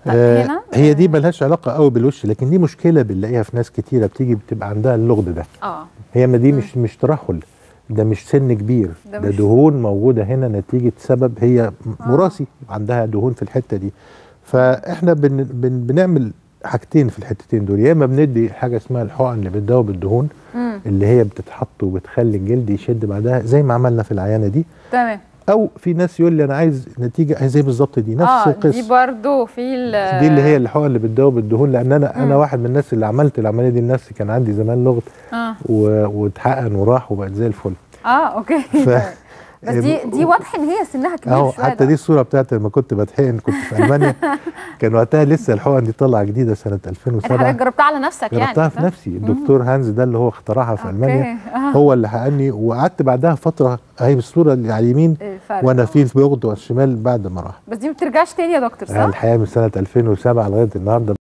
هنا هي دي ملهاش علاقه قوي بالوش، لكن دي مشكله بنلاقيها في ناس كتيره بتيجي بتبقى عندها اللغد ده. هي ما دي مش ترهل، ده مش سن كبير، ده دهون موجوده هنا نتيجه سبب هي وراثي، عندها دهون في الحته دي. فاحنا بنعمل حاجتين في الحتتين دول، يا اما بندي حاجه اسمها الحقن اللي بتدوب الدهون اللي هي بتتحط وبتخلي الجلد يشد بعدها زي ما عملنا في العيانه دي. تمام. او في ناس يقول لي انا عايز نتيجه زي بالظبط دي، نفس القصه دي برضو في دي اللي هي الحقن اللي بتدوب الدهون، لان انا واحد من الناس اللي عملت العمليه دي لنفسي، كان عندي زمان لغط واتحقن وراح وبقت زي الفل. اوكي. بس دي واضح ان هي سنها كبير شويه. حتى دي الصوره بتاعت لما كنت بتحقن، كنت في المانيا كان وقتها لسه الحقن دي طالعه جديده سنه 2007. حضرتك جربتها على نفسك يعني؟ جربتها في نفسي. الدكتور هانز ده اللي هو اخترعها في المانيا هو اللي حقني، وقعدت بعدها فتره اهي بالصوره اللي على اليمين وانا في البيض والشمال بعد ما راح. بس دي ما بترجعش تاني يا دكتور صح؟ الحقيقه من سنه 2007 لغايه النهارده